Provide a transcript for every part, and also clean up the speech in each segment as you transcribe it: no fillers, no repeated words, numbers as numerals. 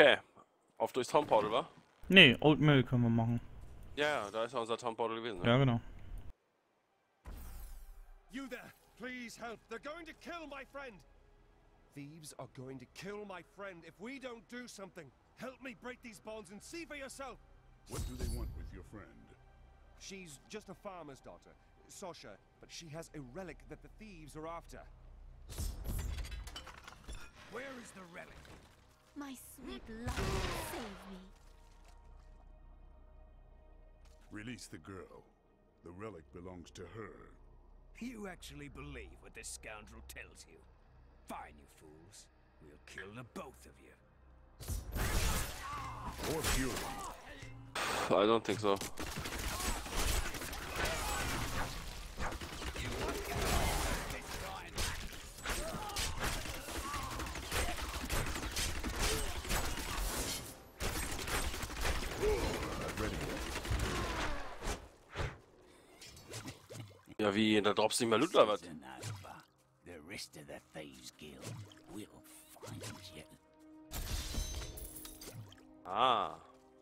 Okay. Auf durchs Town Portal, wa? Nee, Old Mill können wir machen. Ja, da ist ja unser Town Portal gewesen. Ja, genau. You there, please help. They're going to kill my friend. Thieves are going to kill my friend if we don't do something. Help me break these bonds and see for yourself. What do they want with your friend? She's just a farmer's daughter, Sasha, but she has a relic that the thieves are after. Where is the relic? My sweet love, save me. Release the girl. The relic belongs to her. You actually believe what this scoundrel tells you? Fine, you fools. We'll kill the both of you. Or Fury. I don't think so. Ja, wie? Da droppst du nicht mehr Loot oder was? The rest of the Thieves Guild will find you. Ah.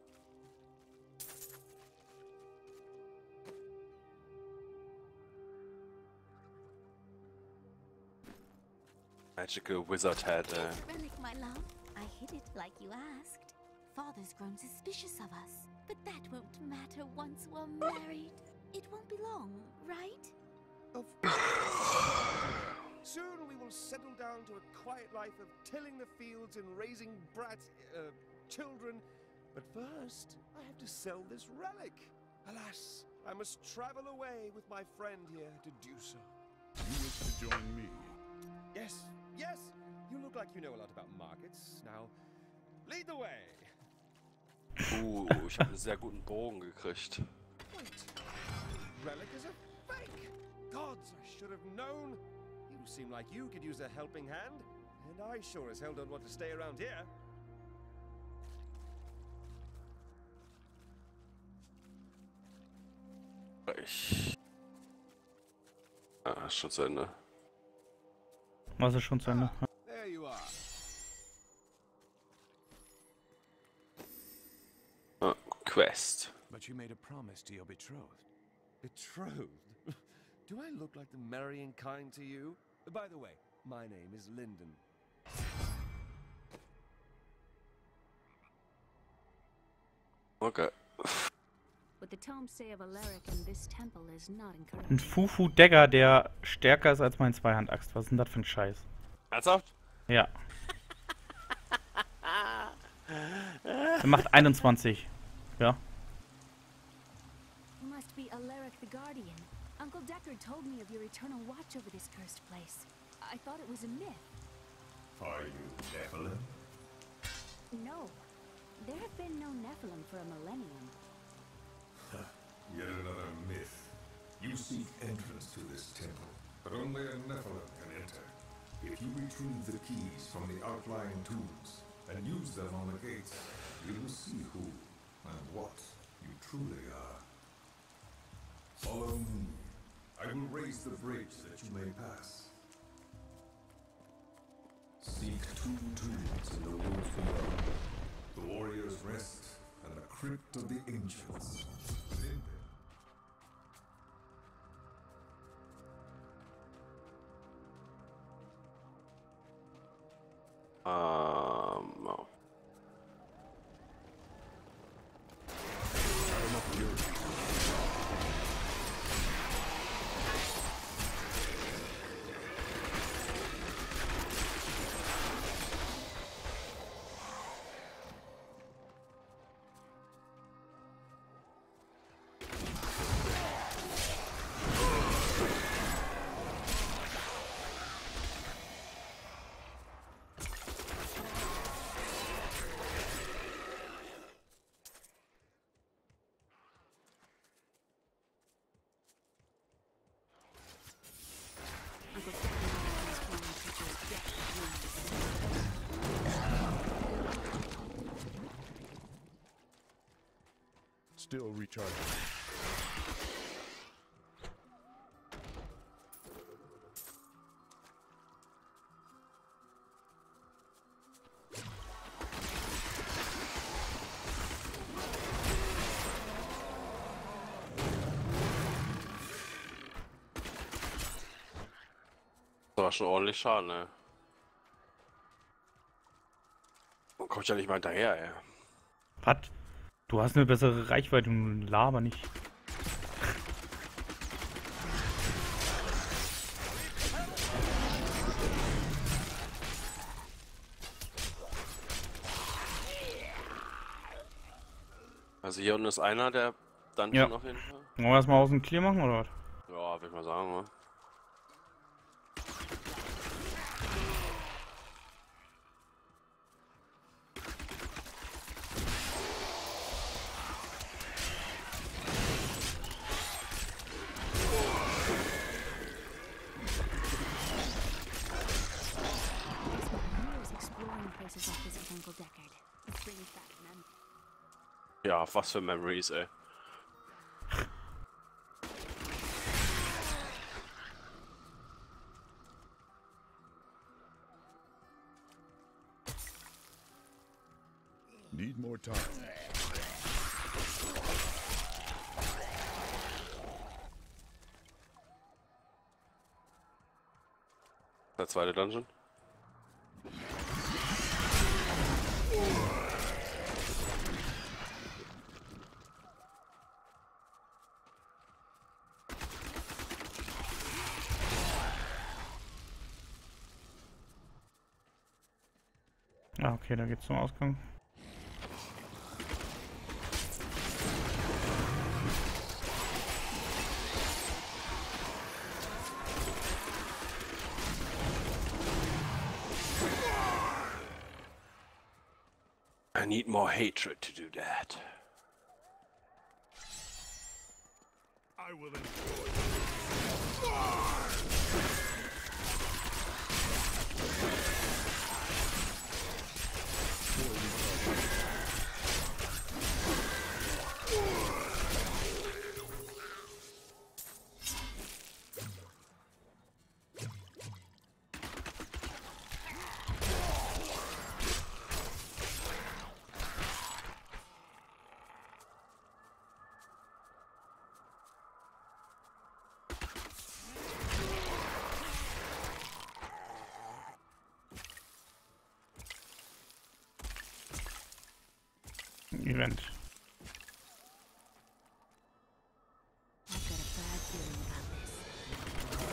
Magical wizard head. This relic, my love. I hid it like you asked. Father's grown suspicious of us, but that won't matter once we're married. It won't be long, right? Of course. Soon we will settle down to a quiet life of tilling the fields and raising children. But first, I have to sell this relic. Alas, I must travel away with my friend here to do so. You wish to join me? Yes, yes! You look like you know a lot about markets. Now, lead the way! Ich habe einen sehr guten Bogen gekriegt. Wait. Relic is a fake! Gods, I should have known! You seem like you could use a helping hand. And I sure as hell don't want to stay around here. Ah, ist schon zu Ende. Was ist schon zu Ende? There you are. Ah, Quest. But you made a promise to your betrothed. Betrothed? Do I look like the marrying kind to you? By the way, my name is Lyndon. Okay. What the tomes say of Alaric and this temple is not Ein encouraging. Fufu-Dagger, der stärker ist als mein Zweihandaxt. Was ist denn das für ein Scheiß? Ernsthaft? Ja. Er macht 21. Ja. You must be Alaric the Guardian. Uncle Deckard told me of your eternal watch over this cursed place. I thought it was a myth. Are you Nephilim? No. There have been no Nephilim for a millennium. Yet another myth. You seek entrance to this temple, but only a Nephilim can enter. If you retrieve the keys from the outlying tombs and use them on the gates, you will see who and what you truly are. Follow me. I will raise the bridge that you may pass. Seek two tombs in the woods below. The warrior's rest and the crypt of the ancients. Within them, Oh. Uncle Deckard always wanted to just get the Still recharging. war schon ordentlich Schaden, ey. Man kommt ja nicht mal hinterher, ey. Was? Du hast eine bessere Reichweite und laber nicht. Also hier unten ist einer, der Dungeon Ja. auf jeden Fall. Wollen wir erstmal außen clear machen oder was? Ja, würde ich mal sagen, ne? Years exploring places like this with Uncle Deckard. It brings back memories. Ja, was für Memories, ey. Need more time. Der zweite Dungeon. Ah, okay, da geht's zum Ausgang. I need more hatred to do that. I will enjoy. Event. I've got a bad feeling about this.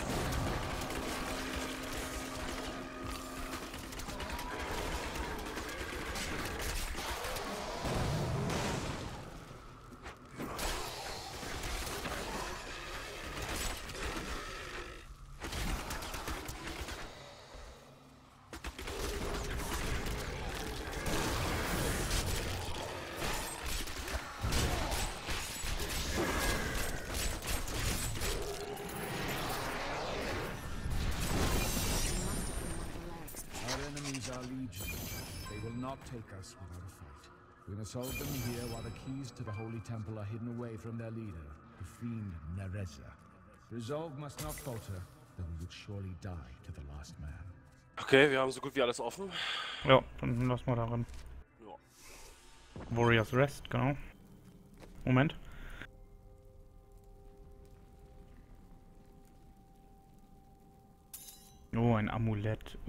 Our enemies are legion. They will not take us without a fight. We must hold them here while the keys to the Holy Temple are hidden away from their leader, the fiend Nereza. Resolve must not falter, though we would surely die to the last man. Okay, wir haben so gut wie alles offen. Ja, dann lass mal darin. Ja. Warriors Rest, genau. Moment. Oh, ein Amulett.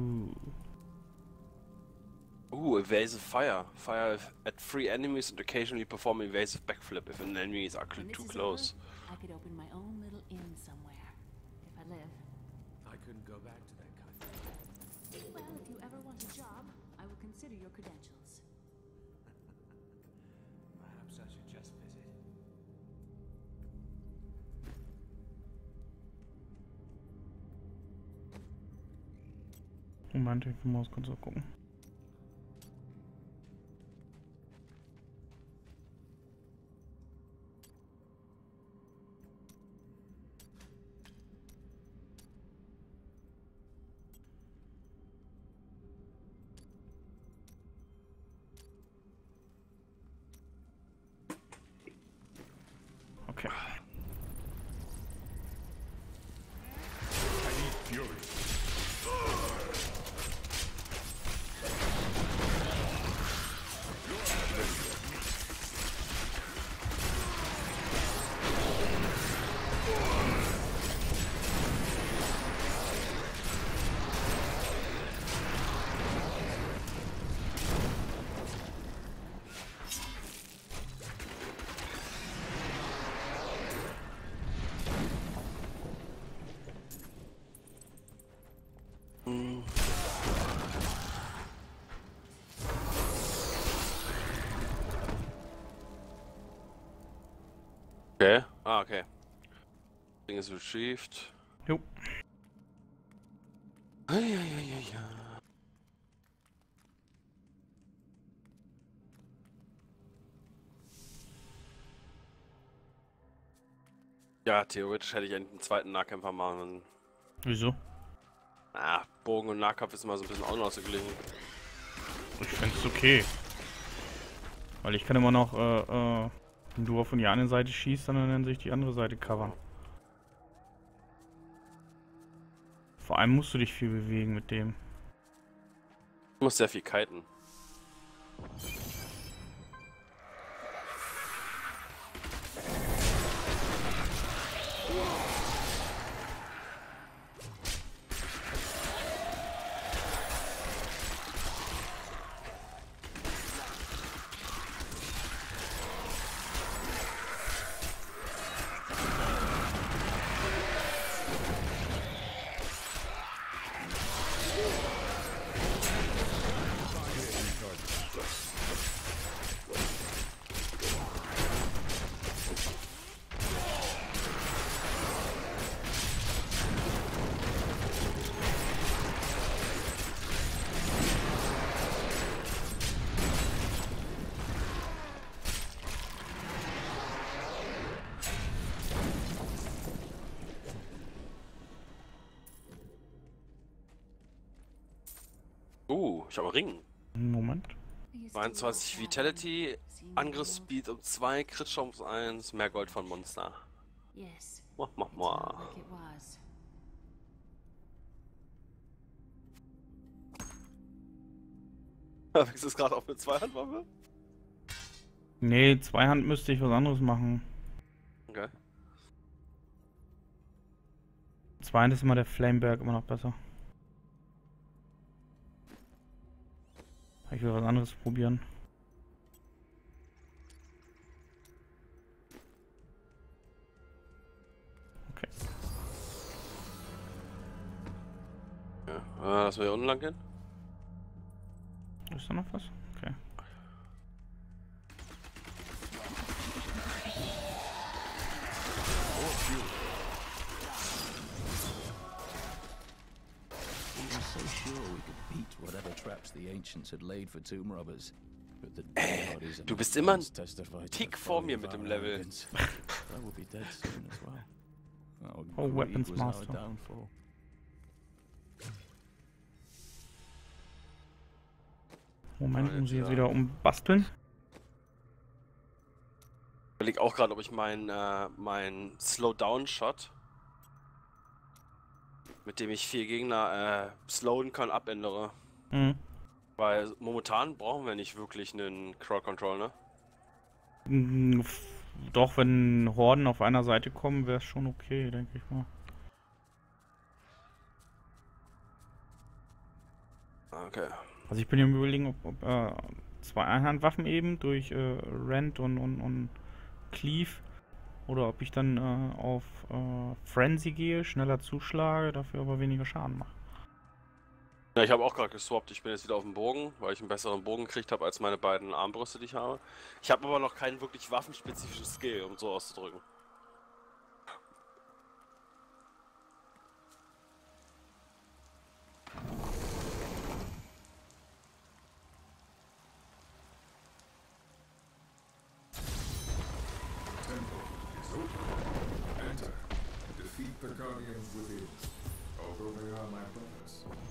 Evasive fire. Fire at free enemies and occasionally perform evasive backflip if an enemy is When this too is close. over, I could open my own little inn somewhere. If I live. I couldn't go back to that country. Well, if you ever want a job, I will consider your credentials. Perhaps I should just visit. Moment, ich muss kurz so gucken. Okay. I need fury. Ah, okay. Ding ist retrieved. Jo. Ja, theoretisch hätte ich einen zweiten Nahkämpfer machen. Wieso? Ah, Bogen und Nahkampf ist immer so ein bisschen unausgeglichen. Ich find's okay. Weil ich kann immer noch, wenn du von die eine Seite schießt, dann nennt sich die andere Seite covern. Vor allem musst du dich viel bewegen mit dem. Ich muss sehr viel kiten. Ich habe einen Ring. Moment. 22 Vitality, Angriffsspeed um 2, Crit-Chance um 1, mehr Gold von Monster. Yes. Mach. Like it was. Wächst es gerade auf eine Zweihandwaffe? Nee, Zweihand müsste ich was anderes machen. Okay. Zweihand ist immer der Flameberg immer noch besser. Ich will was anderes probieren. Okay. Ja, lassen wir hier unten lang gehen. Ist da noch was? Okay. So sure we could beat whatever traps the ancients had laid for tomb robbers. But the dead bodies Du and bist immer bones ein testify to Tick the vor folly mir of mit dem our Level. arrogance. I will be dead soon as well. Our Oh, greed Weapons was our Master. downfall. Moment, Ah, muss ich jetzt jetzt ja. wieder umbasteln. Ich überlege auch gerade, ob ich mein Slow-Down-Shot, mit dem ich 4 Gegner slowen kann, abändere. Mhm. Weil momentan brauchen wir nicht wirklich einen Crowd-Control, ne? Doch, wenn Horden auf einer Seite kommen, wäre es schon okay, denke ich mal. Okay. Also ich bin ja am Überlegen, ob zwei Einhandwaffen eben durch Rend und Cleave oder ob ich dann auf Frenzy gehe, schneller zuschlage, dafür aber weniger Schaden mache. Ja, ich habe auch gerade geswappt. Ich bin jetzt wieder auf dem Bogen, weil ich einen besseren Bogen gekriegt habe als meine beiden Armbrüste, die ich habe. Ich habe aber noch keinen wirklich waffenspezifischen Skill, um so auszudrücken. Temple is open. Enter and defeat the guardians within. Although they are my brothers,